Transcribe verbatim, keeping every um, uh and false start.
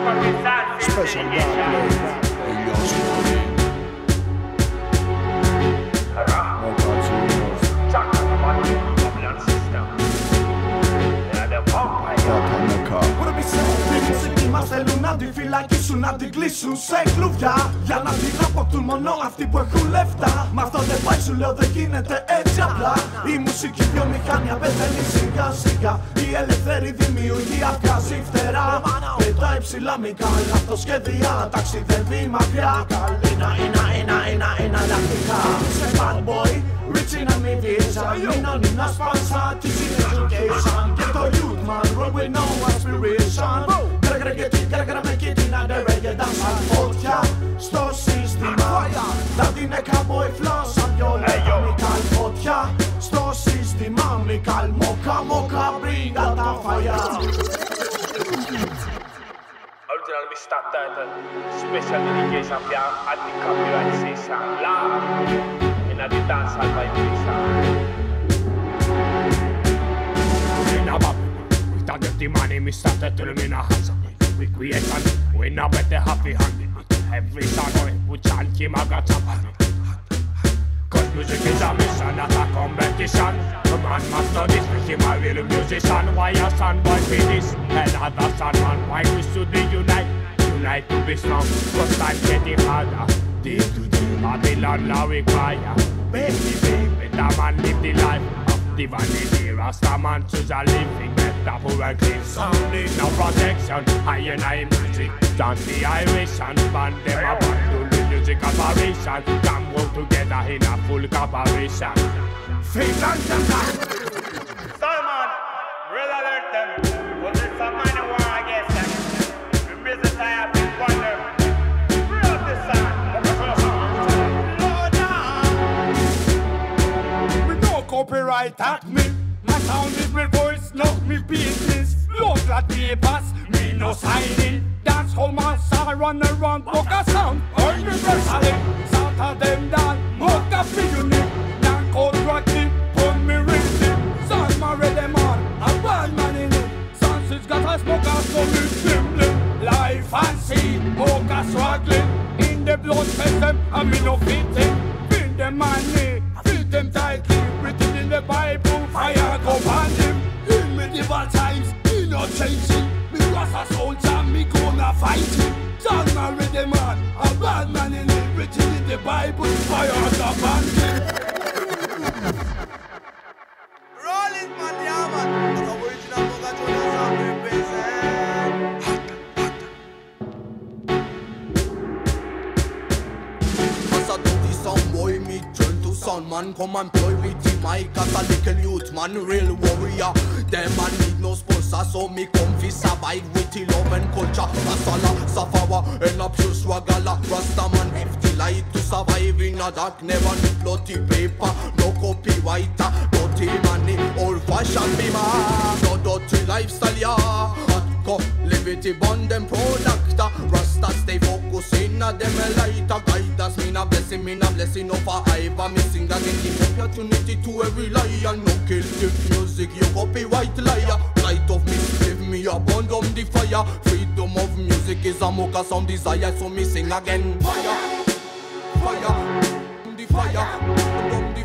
Special rap play. Hey, yo, Smokey. Moca, Genius. Moca. What do we say? Οι μουσικοί μας θέλουν να τη φυλακίσουν, να την κλείσουν σε κλουβιά, για να την αποκτούν μόνο αυτοί που έχουν λεφτά. Μ' αυτό δεν πάει, σου λέω, δεν γίνεται έτσι απλά. Η μουσική βιομηχανία πεθαίνει σιγά σιγά. Η ελεύθερη δημιουργία βγάζει φτερά. Πετάει ψηλά Μικάλ, αυτοσχέδια ταξιδεύει μακριά. Ένα, ένα, ένα, ένα, ένα λακτικά. Σε bad boy, reaching a me vision. Μην ανήνας πάσα της education. Και το youth man, roll with no aspiration. Γκρα γκρα και τι, γκρα γκρα με και την αντερέγε. Δάσαν φωτιά στο σύστημα. Θα την cowboy flow σαν πιο λέγα Μικάλ. Φωτιά στο σύστημα Μικάλ. Moca, Moca, bring out the fire. Original mista title, special dedication for anti-copyright season. Live in a dancehall vibration. In a bubble, we start dirty money, me started to them in a hands. We creation, we now better happy handed. Every song we chant Kimaga Tapani. Cause music is a mission, not a competition. The man must know this, make him a real musician. Why a son boy for this? And other son man, why we should be unite? Unite to be strong, cause time getting harder. Day to day, Babylon law require. Baby, baby, the man live the life of divinity. Rasta man choose a living, better for a clean. Sound need no protection, high and high music. Chant the Irish and band them a band to the music operation. Come work together in a full cooperation. Finland and that. Solomon, red alert them. Was it some minor war against them? We raise the tire to wonder. Free up the sun. Lord down. With no copyright at me. My sound is my voice, not me business. Lord that papers, me no signing. Dance hall master run around Moca sound. Universally, sound of them down. Moca for unique. Non-code rocky, put me ready. Son marry them on, a bad man in it. Sons is got a smoke out so me trembling. Life and sea, Moca struggling. In the blood system, I me no fitting. Feed them money, feed them tightly. Written in the Bible, fire go on him. In medieval times, he not changing. Me was a soldier, me gonna fight him. Son marry them on, a bad man in it. Written in the Bible, fire go on him. Rolling man, yeah man. That's original Moca Junior sound represent. As I do this sound boy, me turn to sound man. Come and play with the mic as a little youth man, real warrior. Them man need no sponsor, so me come fi survive with the love and culture. Asala, Safawa, and a pure swagala. Rasta man have the light to survive in a dark. Never need bloody paper, no copywriter. Dirty money, old fashioned be man. No dirty lifestyle, yeah. Hot go, liberty bond them product. Rasta stay focused in a them a lighter. Guide us, me na blessing, me na blessing of a Iva. Me sing again the opportunity to every liar. No kill the music, you copyright liar. Light of me, give me a bond on the fire. Freedom of music is a Moca sound desire. So me sing again. Fire, fire, the fire.